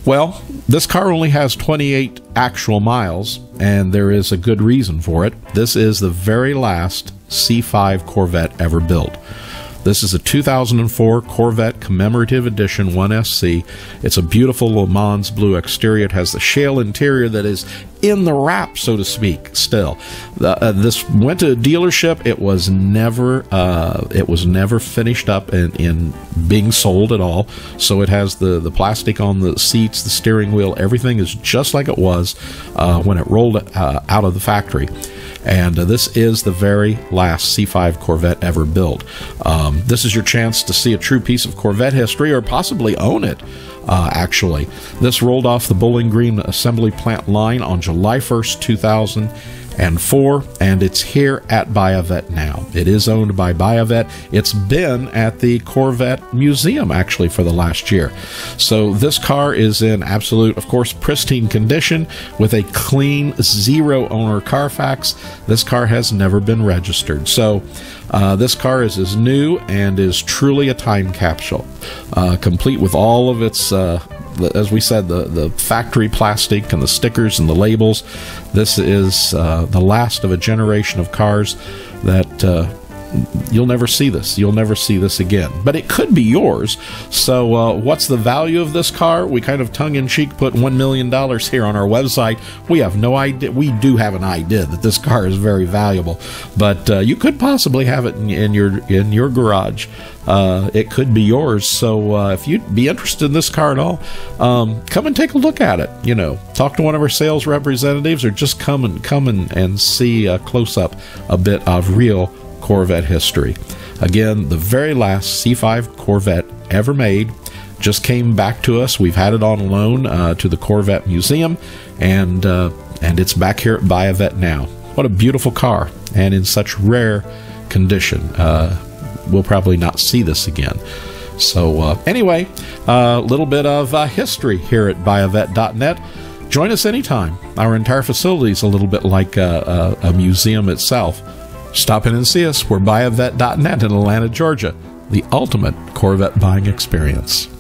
Well, this car only has 28 actual miles, and there is a good reason for it. This is the very last C5 Corvette ever built. This is a 2004 Corvette Commemorative Edition 1SC. It's a beautiful Lemans Blue exterior. It has the Shale interior that is in the wrap, so to speak, still. This went to a dealership. It was never finished up in being sold at all. So it has the plastic on the seats, the steering wheel. Everything is just like it was when it rolled out of the factory. And this is the very last C5 Corvette ever built. This is your chance to see a true piece of Corvette history, or possibly own it, actually. This rolled off the Bowling Green assembly plant line on July 1st, 2004, and it's here at BUYAVETTE now. It is owned by BUYAVETTE. It's been at the Corvette Museum, actually, for the last year. So this car is in absolute, of course, pristine condition with a clean zero owner Carfax. This car has never been registered. So this car is as new and is truly a time capsule, complete with all of its as we said, the factory plastic and the stickers and the labels. This is the last of a generation of cars that you'll never see this. You'll never see this again. But it could be yours. So what's the value of this car? We kind of tongue-in-cheek put $1 million here on our website. We have no idea. We do have an idea that this car is very valuable, but you could possibly have it in your garage. It could be yours. So if you'd be interested in this car at all, come and take a look at it. You know, talk to one of our sales representatives, or just come and see close up a bit of real Corvette history. Again, the very last C5 Corvette ever made just came back to us. We've had it on loan to the Corvette Museum, and it's back here at BUYAVETTE now. What a beautiful car, and in such rare condition. We'll probably not see this again. So anyway, a little bit of history here at BUYAVETTE.net. Join us anytime. Our entire facility is a little bit like a museum itself. Stop in and see us. We're BUYAVETTE.net in Atlanta, Georgia. The ultimate Corvette buying experience.